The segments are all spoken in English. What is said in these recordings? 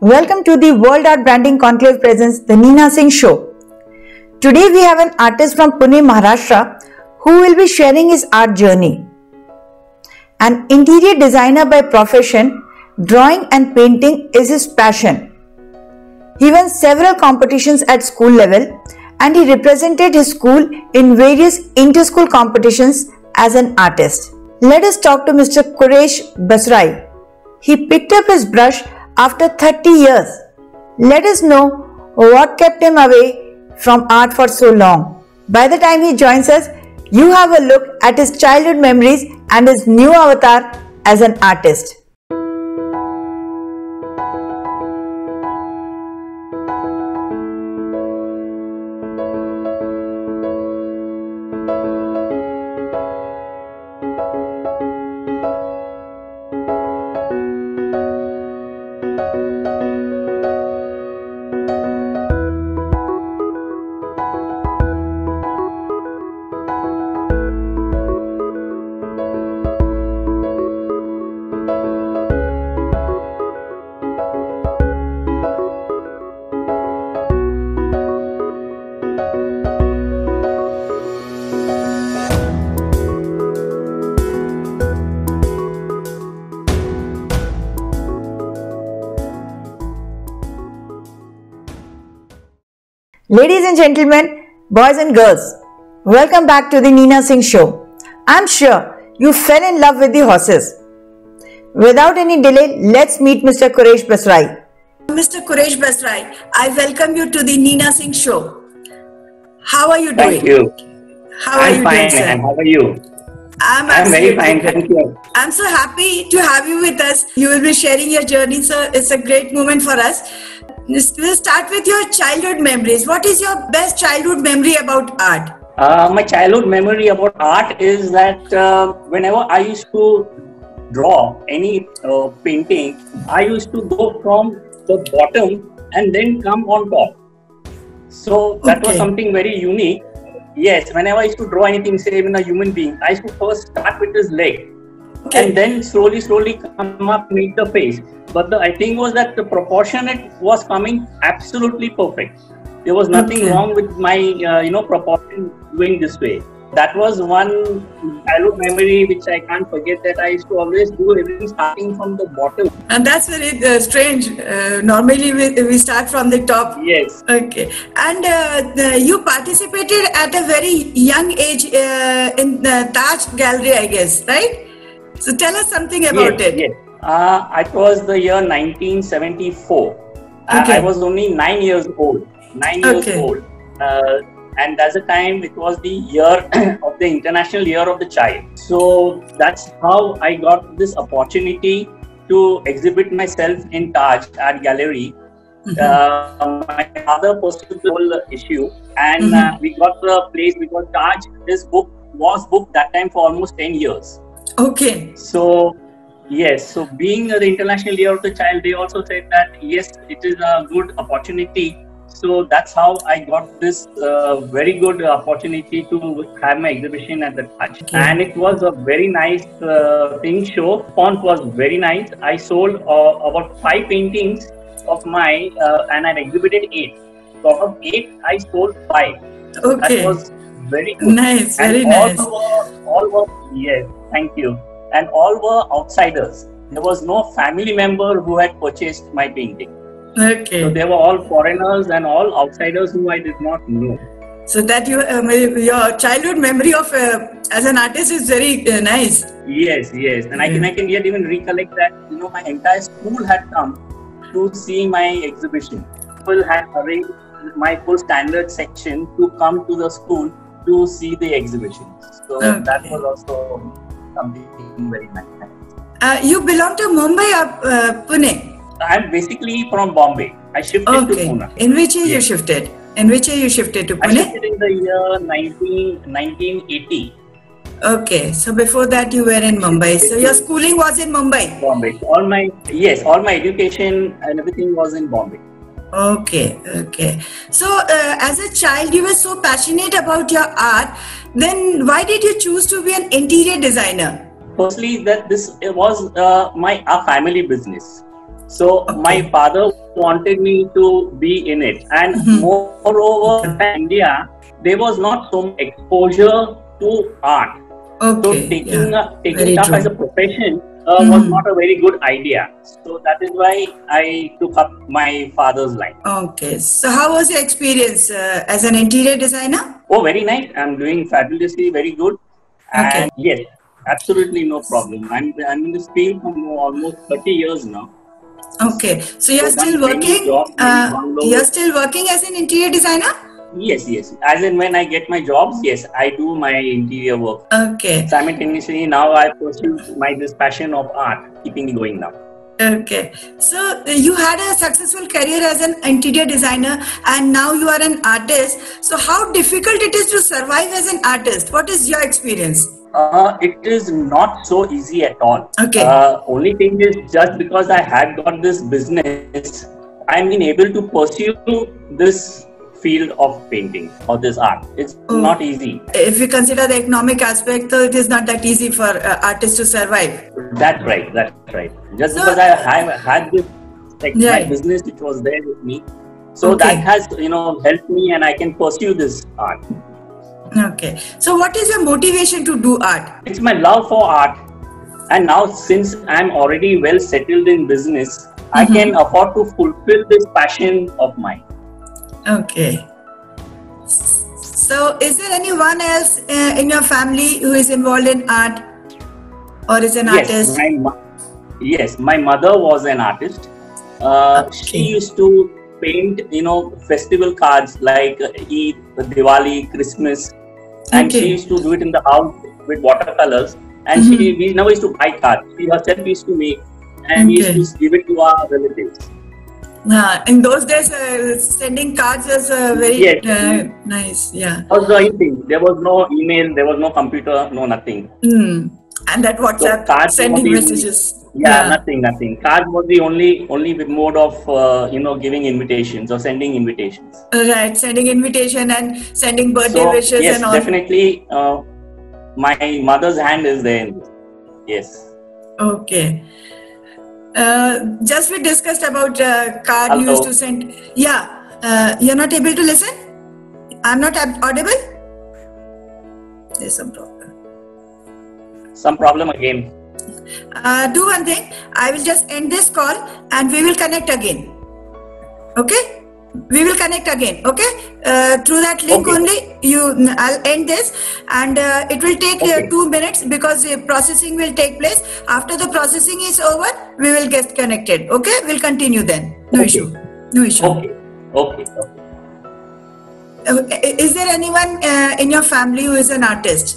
Welcome to the World Art Branding Conclave presents The Neena Singh Show. Today we have an artist from Pune, Maharashtra who will be sharing his art journey. An interior designer by profession, drawing and painting is his passion. He won several competitions at school level and he represented his school in various inter-school competitions as an artist. Let us talk to Mr. Quresh Basrai. He picked up his brush after 30 years. Let us know what kept him away from art for so long. By the time he joins us, you have a look at his childhood memories and his new avatar as an artist. Ladies and gentlemen, boys and girls, welcome back to the Neena Singh Show. I'm sure you fell in love with the horses. Without any delay, let's meet Mr. Quresh Basrai. Mr. Quresh Basrai, I welcome you to the Neena Singh Show. How are you doing? Thank you. I'm fine, sir? And how are you? I'm very fine, thank you. I'm so happy to have you with us. You will be sharing your journey, so it's a great moment for us. We'll start with your childhood memories. What is your best childhood memory about art? My childhood memory about art is that whenever I used to draw any painting, I used to go from the bottom and then come on top. So that was something very unique. Yes, whenever I used to draw anything, say even a human being, I used to first start with his leg and then slowly come up, meet the face. But the thing was that the proportionate was coming absolutely perfect. There was nothing wrong with my, proportion doing this way. That was one childhood memory which I can't forget, that I used to always do everything starting from the bottom. And that's very strange. Normally we start from the top. Yes. Okay. And you participated at a very young age in the Taj Gallery, I guess, right? So tell us something about it. Yes. It was the year 1974. I was only 9 years old. 9 years old. And at the time, it was the year of the International Year of the Child. So that's how I got this opportunity to exhibit myself in Taj Art Gallery. My father pursued the whole issue, and we got the place because Taj, this book was booked that time for almost 10 years. Okay. So, yes, so being the International Year of the Child, they also said that yes, it is a good opportunity. So that's how I got this very good opportunity to have my exhibition at the Taj. And it was a very nice show. Font was very nice. I sold about 5 paintings of mine and I exhibited 8. So out of 8, I sold 5. Okay. That was very good. Nice, and very nice. All were, yes, thank you. And all were outsiders. There was no family member who had purchased my painting. Okay. So they were all foreigners and all outsiders who I did not know. So that your childhood memory of as an artist is very nice. Yes, and I can yet even recollect that my entire school had come to see my exhibition. People had arranged my full standard section to come to the school to see the exhibition. So that was also something very nice. You belong to Mumbai or Pune? I'm basically from Bombay. I shifted to Pune. In which year you shifted? In which year you shifted to Pune? I shifted in the year 1980. Okay, so before that you were in Mumbai. So your schooling was in Mumbai? Bombay. All my education and everything was in Bombay. Okay. So as a child you were so passionate about your art. Then why did you choose to be an interior designer? Firstly, that this was our family business. So my father wanted me to be in it, and moreover, in India, there was not so much exposure to art. So taking it up as a profession was not a very good idea. So that is why I took up my father's line. Okay. So how was your experience as an interior designer? Oh, very nice. I'm doing fabulously, very good. And yes, absolutely no problem. I'm in this field for almost 30 years now. Okay. So you're still working? You're still working as an interior designer? Yes. As in when I get my jobs, yes, I do my interior work. Okay. Simultaneously, now I pursue this passion of art, keeping me going now. Okay. So you had a successful career as an interior designer, and now you are an artist. So how difficult it is to survive as an artist? What is your experience? It is not so easy at all. Okay. Only thing is, just because I had got this business, I've been able to pursue this field of painting or this art. It's not easy. If you consider the economic aspect, so it is not that easy for artists to survive. That's right. Just because I had this my business which was there with me, so that has helped me, and I can pursue this art. Okay. So what is your motivation to do art? It's my love for art, and now since I'm already well settled in business, I can afford to fulfill this passion of mine. Okay. So is there anyone else in your family who is involved in art or is an artist? Yes, my mother was an artist. She used to paint, festival cards like Eid, Diwali, Christmas. And she used to do it in the house with watercolors. And we never used to buy cards. She herself used to make, and we used to give it to our relatives. In those days, sending cards was very nice. Yeah. That was the only thing. There was no email, there was no computer, no nothing. And that WhatsApp, so sending messages. Nothing. Card was the only mode of giving invitations or sending invitations. Right, sending invitation and sending birthday wishes and all. Yes, definitely. My mother's hand is there. Yes. Okay. Just we discussed about card you used to send. You're not able to listen? I'm not audible? There's some problem. Some problem again. Do one thing. I will just end this call and we will connect again. Okay? We will connect again. Okay? Through that link only. I'll end this, and it will take 2 minutes because the processing will take place. After the processing is over, we will get connected. Okay? We'll continue then. No issue. Okay. Is there anyone in your family who is an artist?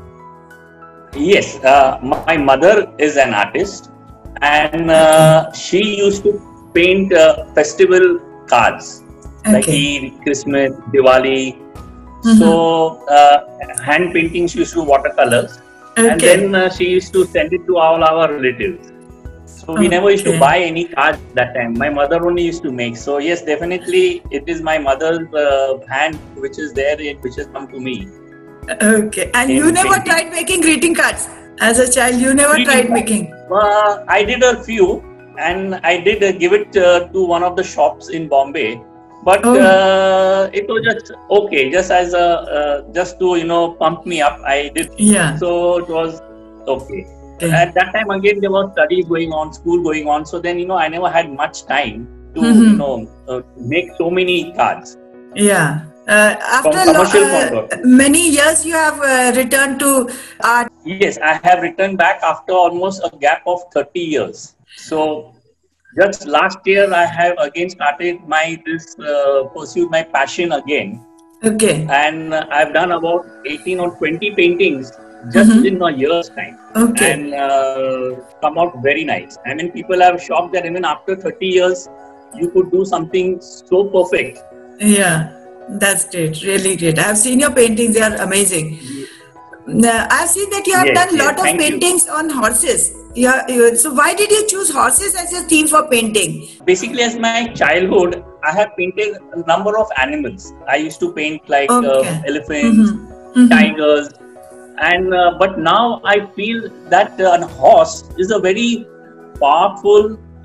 Yes, my mother is an artist, and she used to paint festival cards like Eid, Christmas, Diwali. So hand painting, she used to do watercolors, and then she used to send it to all our relatives. So we never used to buy any cards that time. My mother only used to make. So yes, definitely it is my mother's hand which is there, which has come to me. Okay, and you never tried making greeting cards as a child? You never tried making? I did a few, and I did give it to one of the shops in Bombay. But it was just just as just to pump me up. I did. So it was okay. At that time again there was studies going on, school going on. So then I never had much time to make so many cards. Yeah. After many years, you have returned to art. Yes, I have returned back after almost a gap of 30 years. So just last year, I have again started pursued my passion again. Okay. And I've done about 18 or 20 paintings just in a year's time. Okay. And come out very nice. I mean, people are shocked that even after 30 years, you could do something so perfect. Yeah. That's great, really great. I have seen your paintings; they are amazing. I have seen that you have done a lot of paintings on horses. So why did you choose horses as your theme for painting? Basically, as my childhood, I have painted a number of animals. I used to paint like elephants, tigers, and but now I feel that a horse is a very powerful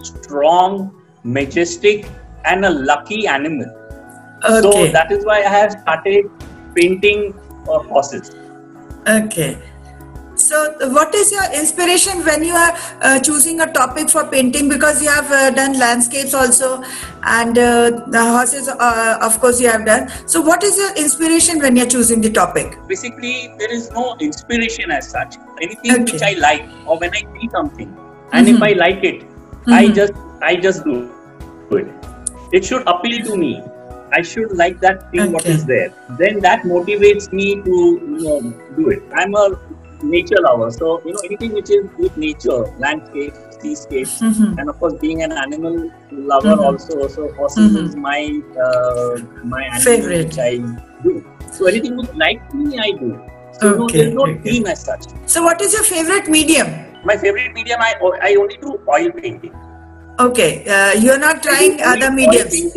strong, majestic, and a lucky animal. Okay. So that is why I have started painting horses. Okay. So, what is your inspiration when you are choosing a topic for painting? Because you have done landscapes also, and the horses, of course, you have done. So, what is your inspiration when you are choosing the topic? Basically, there is no inspiration as such. Anything Okay. which I like, or when I see something, and if I like it, I just do it. It should appeal to me. I should like that thing what is there. Then that motivates me to do it. I'm a nature lover, so anything which is with nature, landscapes, seascapes, and of course being an animal lover also. So horses is my animal favorite, which I do. So anything which likes me, I do. So there's no theme as such. So what is your favorite medium? My favorite medium, I only do oil painting. Okay, you're not trying other mediums.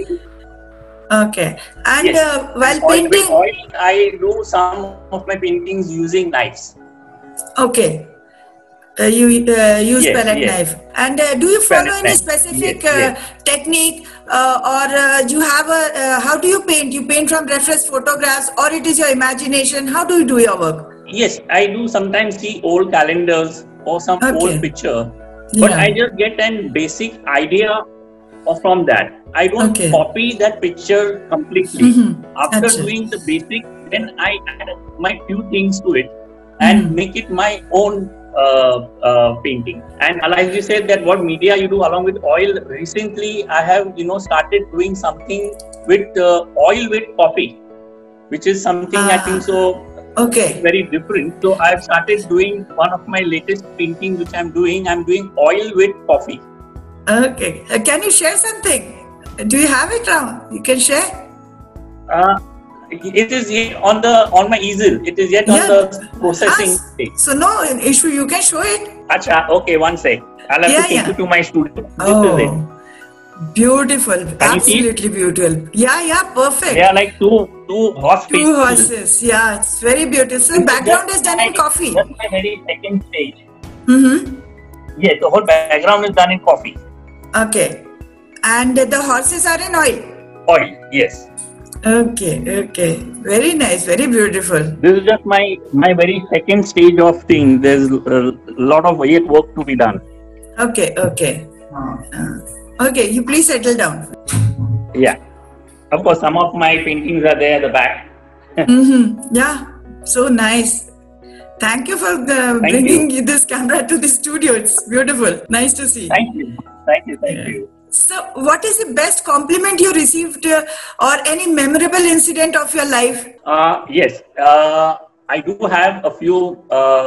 Okay, and yes. while painting, painting, oil, I do some of my paintings using knives. Okay, you use palette knife, and do you follow any specific technique, or you have a? How do you paint? You paint from reference photographs, or it is your imagination? How do you do your work? Yes, I do sometimes see old calendars or some old picture, but I just get an basic idea from that. I don't copy that picture completely. After doing the basic, then I add my few things to it and make it my own painting. And as you said that what media you do along with oil, recently I have started doing something with oil with coffee, which is something I think so very different. So I've started doing one of my latest paintings which I'm doing oil with coffee. Okay, can you share something? Do you have it now? You can share. It is yet on my easel. It is yet on the processing stage. So no issue. You can show it. Acha, okay, one sec. I'll have to take you to my studio. This is it. Beautiful. Absolutely beautiful. Yeah, perfect. They are like two horse faces. Two horses. Yeah, it's very beautiful. So the background is done in coffee. That's my very second stage. Yes, the whole background is done in coffee. Okay. And the horses are in oil? Oil, yes. Okay. Very nice, very beautiful. This is just my very second stage of thing. There's a lot of yet work to be done. Okay. Okay, you please settle down. Yeah. Of course, some of my paintings are there at the back. Yeah, so nice. Thank you for bringing this camera to the studio. It's beautiful. Nice to see. Thank you. So, what is the best compliment you received or any memorable incident of your life? Yes. I do have a few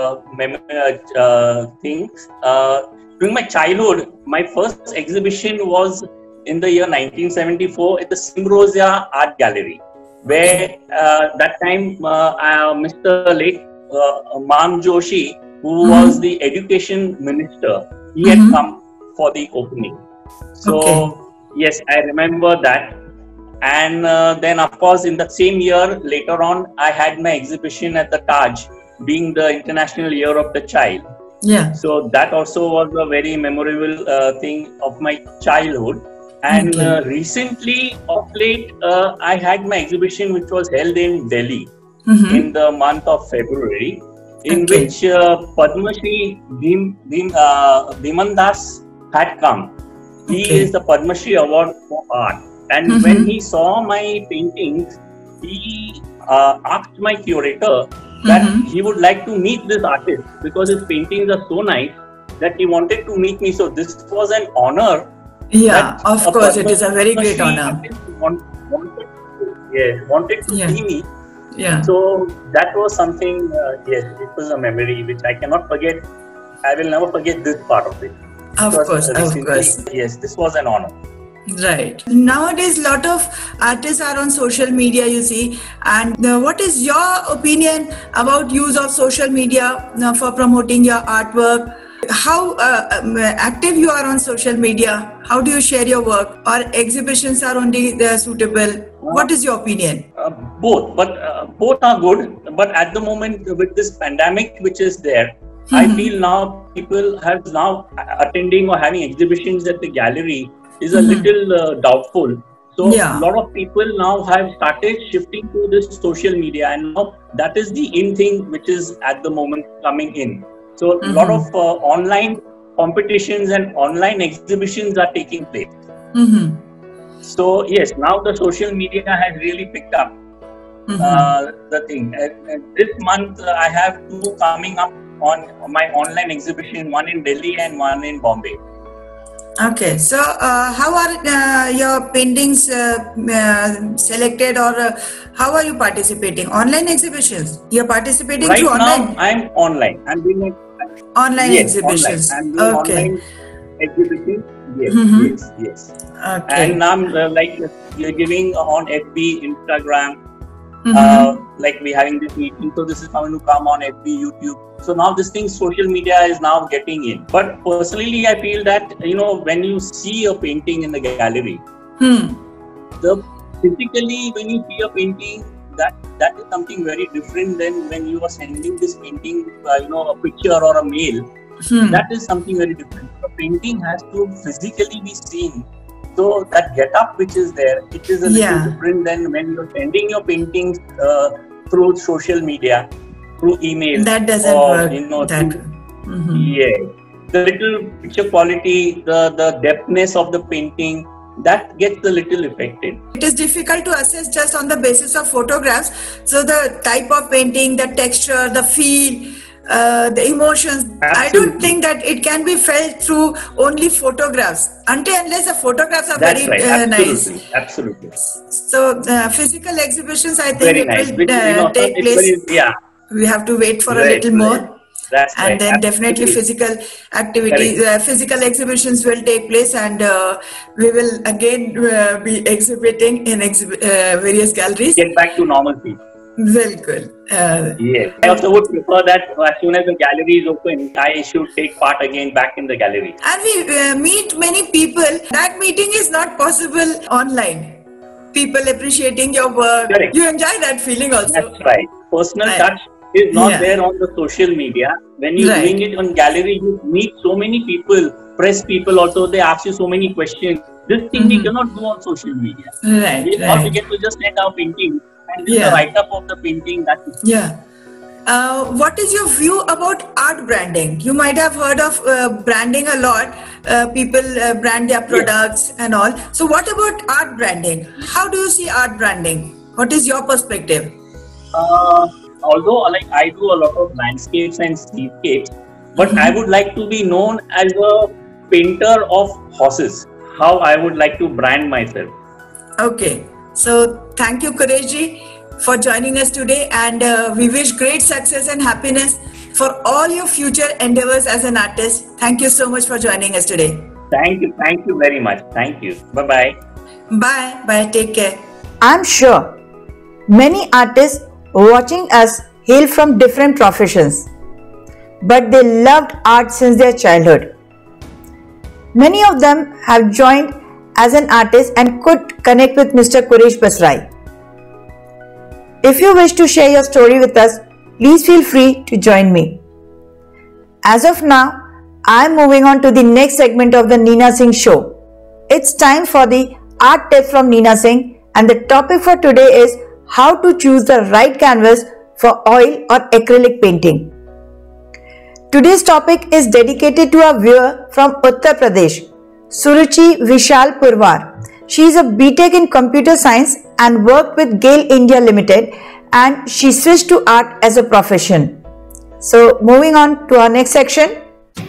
things. During my childhood, my first exhibition was in the year 1974 at the Simrosia Art Gallery, where that time Mr. late Mam Joshi, who was the education minister, he had come for the opening. So yes, I remember that. And then of course in the same year later on, I had my exhibition at the Taj, being the International Year of the Child. Yeah. So that also was a very memorable thing of my childhood. And recently, of late, I had my exhibition which was held in Delhi in the month of February, in which Padma Shri Dhiman Das had come. He is the Padma Shri Award for Art. And when he saw my paintings, he asked my curator that he would like to meet this artist because his paintings are so nice that he wanted to meet me. So this was an honor. Yeah, of course, it is a very great honor. Wanted to see me. Yeah. So that was something, yes, it was a memory which I cannot forget. I will never forget this part of it. Of course. Yes, this was an honor. Right. Nowadays, a lot of artists are on social media, you see. And what is your opinion about use of social media for promoting your artwork? How active you are on social media? How do you share your work? Or exhibitions are only suitable? What is your opinion? Both, but both are good. But at the moment, with this pandemic which is there, I feel now people have now attending or having exhibitions at the gallery is a little doubtful. So a lot of people now have started shifting to this social media, and now that is the in thing which is at the moment coming in. So a lot of online competitions and online exhibitions are taking place. So yes, now the social media has really picked up the thing. And this month I have 2 coming up on my online exhibition, one in Delhi and one in Bombay. Okay, so how are your paintings selected, or how are you participating? Online exhibitions? You're participating right through online? Now, I'm online. I'm doing online exhibitions. Online. I'm doing online exhibitions. Yes. Okay. And I'm you're giving on FB, Instagram. Like we're having this meeting, so this is going to come on FB, YouTube. So now this thing, social media is now getting in. But personally, I feel that when you see a painting in the gallery, physically when you see a painting, that is something very different than when you are sending this painting, a picture or a mail. That is something very different. A painting has to physically be seen. So that get-up which is there, it is a little different than when you're sending your paintings through social media, through email. That doesn't work. The little picture quality, the depthness of the painting, that gets a little affected. It is difficult to assess just on the basis of photographs. So the type of painting, the texture, the feel, the emotions, Absolutely. I don't think that it can be felt through only photographs, unless the photographs are That's very right. nice. Absolutely. So physical exhibitions, I think very it nice. will take place. We have to wait for a little more. That's and right. then Absolutely. Definitely physical activities, physical exhibitions will take place, and we will again be exhibiting in various galleries. Get back to normalcy. Very good. Yes. I also would prefer that as soon as the gallery is open, I should take part again back in the gallery. And we meet many people. That meeting is not possible online. People appreciating your work. Correct. You enjoy that feeling also. That's right. Personal touch is not there on the social media. When you're doing it on gallery, you meet so many people, press people also, they ask you so many questions. This thing we cannot do on social media. We also get to just send our painting and do the write-up of the painting. What is your view about art branding? You might have heard of branding a lot. People brand their products and all. So what about art branding? How do you see art branding? What is your perspective? Although I do a lot of landscapes and seascapes, but I would like to be known as a painter of horses. How I would like to brand myself. Okay. So thank you, Qureshi, for joining us today, and we wish great success and happiness for all your future endeavors as an artist. Thank you so much for joining us today. Thank you very much. Thank you. Bye-bye. Bye. Take care. I'm sure many artists watching us hail from different professions, but they loved art since their childhood. Many of them have joined as an artist and could connect with Mr. Qureshi Basrai. If you wish to share your story with us, please feel free to join me. As of now, I am moving on to the next segment of the Neena Singh Show. It's time for the art tip from Neena Singh, and the topic for today is how to choose the right canvas for oil or acrylic painting. Today's topic is dedicated to a viewer from Uttar Pradesh, Suruchi Vishal Purwar. She is a BTech in Computer Science and worked with GAIL India Limited, and she switched to art as a profession. So moving on to our next section.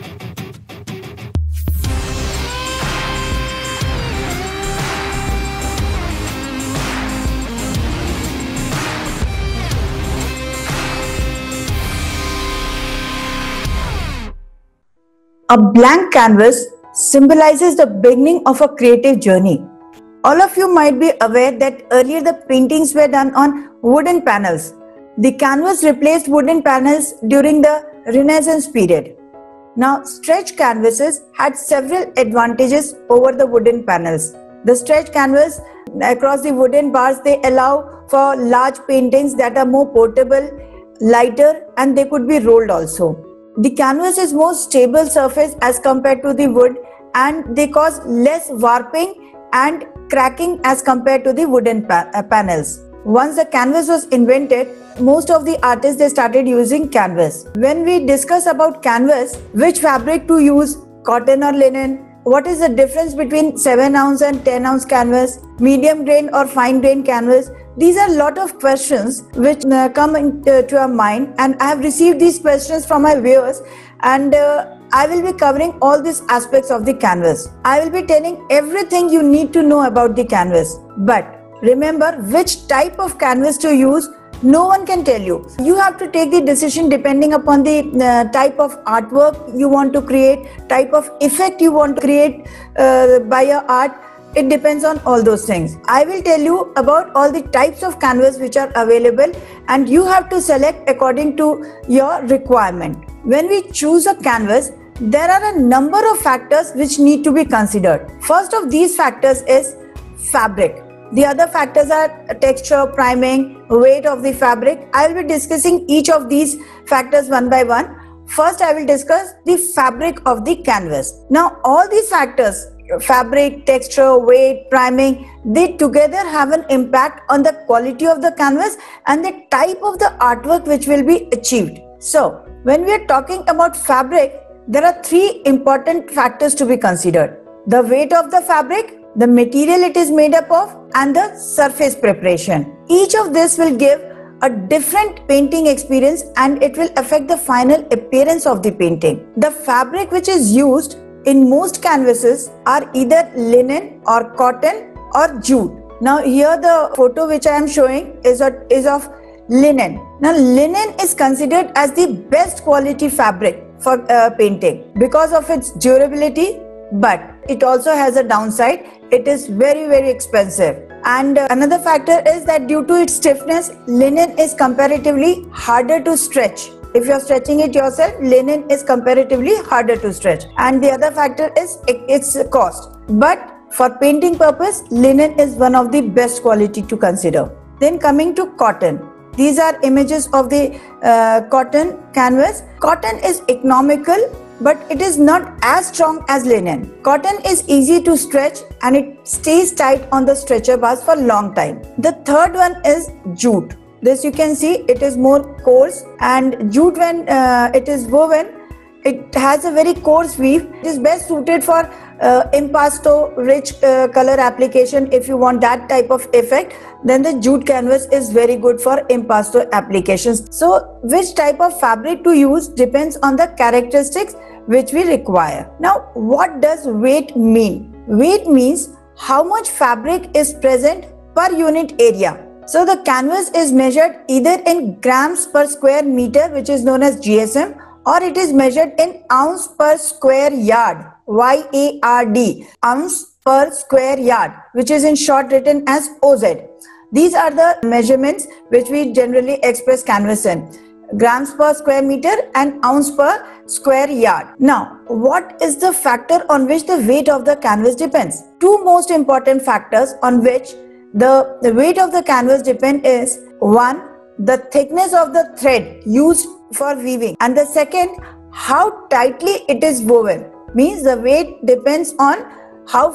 A blank canvas symbolizes the beginning of a creative journey. All of you might be aware that earlier the paintings were done on wooden panels. The canvas replaced wooden panels during the Renaissance period. Now, stretch canvases had several advantages over the wooden panels. The stretch canvas across the wooden bars, they allow for large paintings that are more portable, lighter, and they could be rolled also. The canvas is more stable surface as compared to the wood, and they cause less warping and cracking as compared to the wooden panels. Once the canvas was invented, most of the artists they started using canvas. When we discuss about canvas, which fabric to use, cotton or linen, what is the difference between 7-ounce and 10-ounce canvas, medium grain or fine grain canvas, these are a lot of questions which come into our mind, and I have received these questions from my viewers, and I will be covering all these aspects of the canvas. I will be telling everything you need to know about the canvas. But remember, which type of canvas to use, no one can tell you. You have to take the decision depending upon the type of artwork you want to create, type of effect you want to create by your art. It depends on all those things. I will tell you about all the types of canvas which are available, and you have to select according to your requirement. When we choose a canvas, there are a number of factors which need to be considered. First of these factors is fabric. The other factors are texture, priming, weight of the fabric. I will be discussing each of these factors one by one. First, I will discuss the fabric of the canvas. Now, all these factors, fabric, texture, weight, priming, they together have an impact on the quality of the canvas and the type of the artwork which will be achieved. So, when we are talking about fabric, there are three important factors to be considered: the weight of the fabric, the material it is made up of, and the surface preparation. Each of this will give a different painting experience, and it will affect the final appearance of the painting. The fabric which is used in most canvases are either linen or cotton or jute. Now here the photo which I am showing is of linen. Now linen is considered as the best quality fabric for painting because of its durability, but it also has a downside. It is very, very expensive. And another factor is that due to its stiffness, linen is comparatively harder to stretch. If you are stretching it yourself, linen is comparatively harder to stretch. And the other factor is its cost. But for painting purpose, linen is one of the best quality to consider. Then coming to cotton. These are images of the cotton canvas. Cotton is economical, but it is not as strong as linen. Cotton is easy to stretch and it stays tight on the stretcher bars for a long time. The third one is jute. This you can see, it is more coarse, and jute, when it is woven, it has a very coarse weave. It is best suited for impasto rich color application. If you want that type of effect, then the jute canvas is very good for impasto applications. So which type of fabric to use depends on the characteristics which we require. Now, what does weight mean? Weight means how much fabric is present per unit area. So the canvas is measured either in grams per square meter, which is known as GSM, or it is measured in ounce per square yard, YARD, ounce per square yard, which is in short written as OZ. These are the measurements which we generally express canvas in: grams per square meter and ounce per square yard. Now, what is the factor on which the weight of the canvas depends? Two most important factors on which the weight of the canvas depend is: one, the thickness of the thread used for weaving, and the second, how tightly it is woven. Means the weight depends on how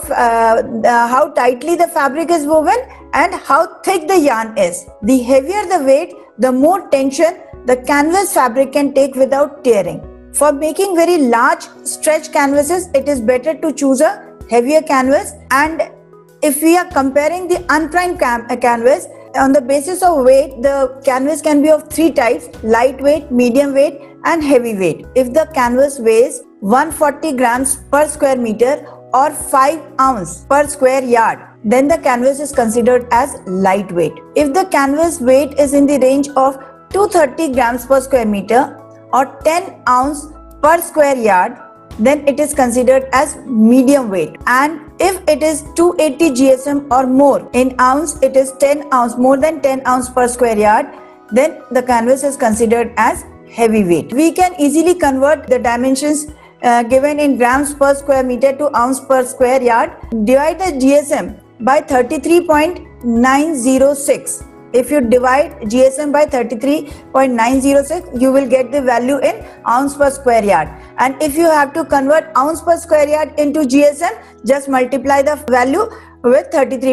tightly the fabric is woven and how thick the yarn is. The heavier the weight, the more tension the canvas fabric can take without tearing. For making very large stretch canvases, it is better to choose a heavier canvas. And if we are comparing the unprimed canvas, on the basis of weight, the canvas can be of three types: lightweight, medium weight, and heavy weight. If the canvas weighs 140 grams per square meter or 5 ounces per square yard, then the canvas is considered as lightweight. If the canvas weight is in the range of 230 grams per square meter or 10 ounces per square yard, then it is considered as medium weight. And if it is 280 GSM or more in ounce, it is 10 ounce, more than 10 ounce per square yard, then the canvas is considered as heavy weight. We can easily convert the dimensions given in grams per square meter to ounce per square yard. Divide the GSM by 33.906 If you divide GSM by 33.906, you will get the value in ounce per square yard. And if you have to convert ounce per square yard into GSM, just multiply the value with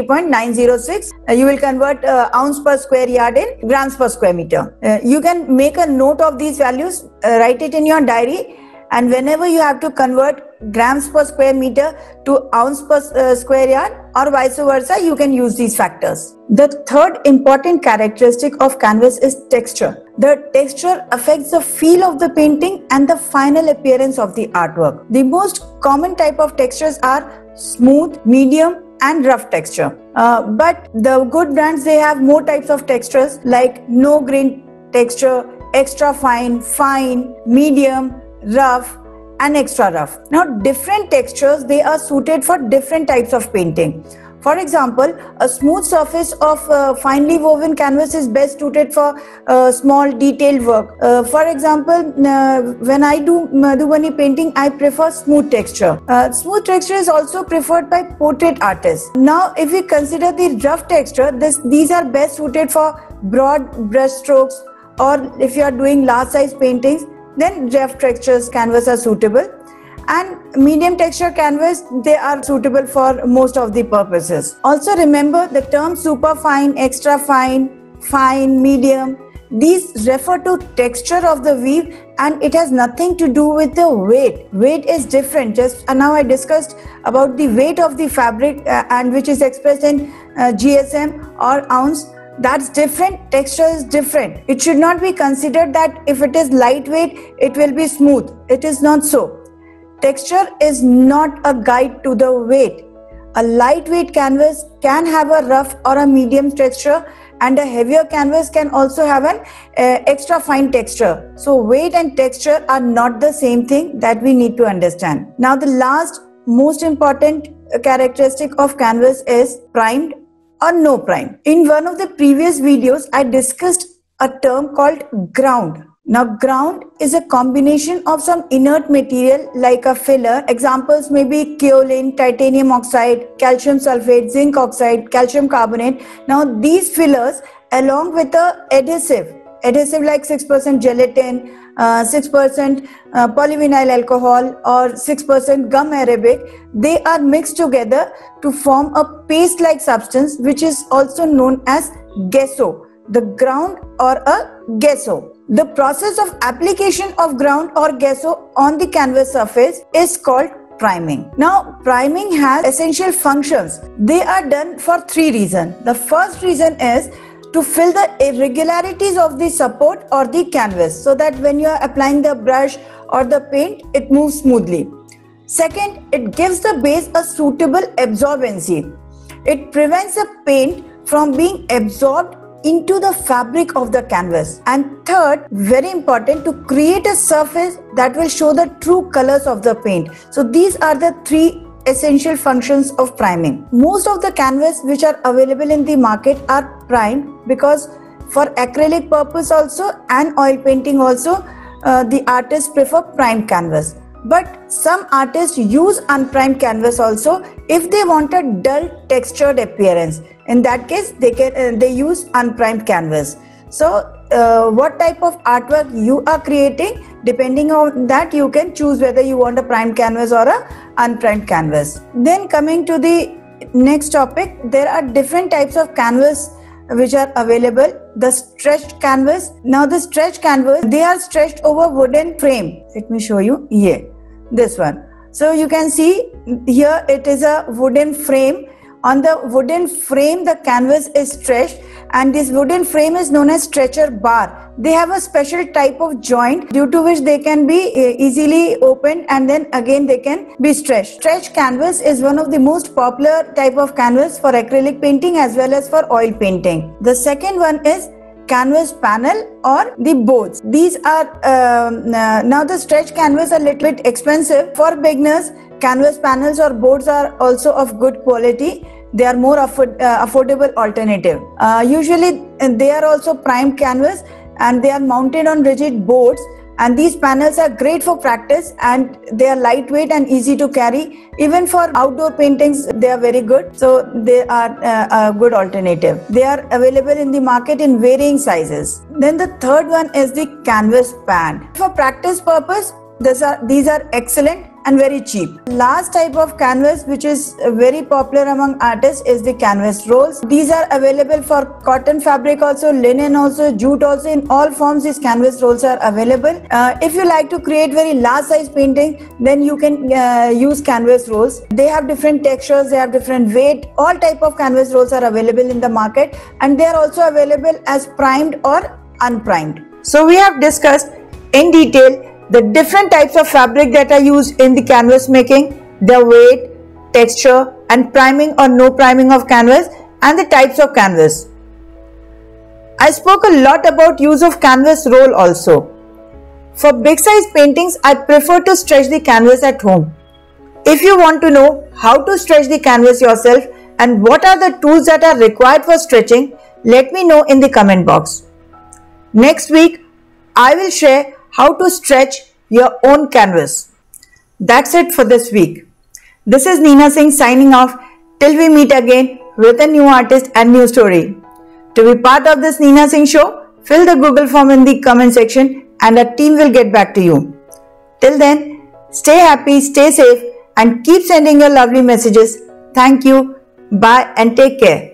33.906. You will convert ounce per square yard in grams per square meter. You can make a note of these values, write it in your diary, and whenever you have to convert grams per square meter to ounce per square yard or vice versa, you can use these factors. The third important characteristic of canvas is texture. The texture affects the feel of the painting and the final appearance of the artwork. The most common type of textures are smooth, medium, and rough texture. But the good brands, they have more types of textures like no grain texture, extra fine, fine, medium, rough, and extra rough. Now, different textures, they are suited for different types of painting. For example, a smooth surface of finely woven canvas is best suited for small detailed work. For example, when I do Madhubani painting, I prefer smooth texture. Smooth texture is also preferred by portrait artists. Now, if we consider the rough texture, these are best suited for broad brush strokes, or if you are doing large size paintings, then rough textures canvas are suitable. And medium texture canvas, they are suitable for most of the purposes. Also remember the term super fine, extra fine, fine, medium. These refer to texture of the weave and it has nothing to do with the weight. Weight is different. Just now I discussed about the weight of the fabric and which is expressed in GSM or ounce. That's different. Texture is different. It should not be considered that if it is lightweight, it will be smooth. It is not so. Texture is not a guide to the weight. A lightweight canvas can have a rough or a medium texture, and a heavier canvas can also have an extra fine texture. So weight and texture are not the same thing, that we need to understand. Now the last most important characteristic of canvas is primed or no prime. In one of the previous videos, I discussed a term called ground. Now, ground is a combination of some inert material like a filler. Examples may be kaolin, titanium oxide, calcium sulfate, zinc oxide, calcium carbonate. Now, these fillers along with a adhesive like 6% gelatin, 6% polyvinyl alcohol or 6% gum arabic, they are mixed together to form a paste-like substance which is also known as gesso, the ground or a gesso. The process of application of ground or gesso on the canvas surface is called priming. Now, priming has essential functions. They are done for three reasons. The first reason is to fill the irregularities of the support or the canvas so that when you are applying the brush or the paint, it moves smoothly. Second, it gives the base a suitable absorbency. It prevents the paint from being absorbed into the fabric of the canvas. And third, very important, to create a surface that will show the true colors of the paint. So these are the three essential functions of priming. Most of the canvas which are available in the market are primed because for acrylic purpose also and oil painting also, the artists prefer primed canvas. But some artists use unprimed canvas also if they want a dull textured appearance. In that case, they use unprimed canvas. So what type of artwork you are creating, depending on that you can choose whether you want a primed canvas or a unprimed canvas. Then coming to the next topic, there are different types of canvas which are available. The stretched canvas. Now the stretched canvas, they are stretched over wooden frame. Let me show you. Yeah, this one. So you can see here it is a wooden frame. On the wooden frame, the canvas is stretched, and this wooden frame is known as stretcher bar. They have a special type of joint due to which they can be easily opened and then again they can be stretched. Stretched canvas is one of the most popular type of canvas for acrylic painting as well as for oil painting. The second one is canvas panel or the boards. These are now the stretched canvas are a little bit expensive. For beginners, canvas panels or boards are also of good quality. They are more affordable alternative. Usually they are also primed canvas and they are mounted on rigid boards And these panels are great for practice, and they are lightweight and easy to carry. Even for outdoor paintings, they are very good. So they are a good alternative. They are available in the market in varying sizes. Then the third one is the canvas pad. For practice purpose, these are excellent and very cheap. Last type of canvas which is very popular among artists is the canvas rolls. These are available for cotton fabric also, linen also, jute also. In all forms these canvas rolls are available. If you like to create very large size painting, then you can use canvas rolls. They have different textures, they have different weight. All type of canvas rolls are available in the market, and they are also available as primed or unprimed. So we have discussed in detail the different types of fabric that are used in the canvas making, their weight, texture and priming or no priming of canvas, and the types of canvas. I spoke a lot about use of canvas roll also. For big size paintings, I prefer to stretch the canvas at home. If you want to know how to stretch the canvas yourself and what are the tools that are required for stretching, let me know in the comment box. Next week, I will share how to stretch your own canvas. That's it for this week. This is Neena Singh signing off till we meet again with a new artist and new story. To be part of this Neena Singh show, fill the Google form in the comment section and our team will get back to you. Till then, stay happy, stay safe and keep sending your lovely messages. Thank you, bye and take care.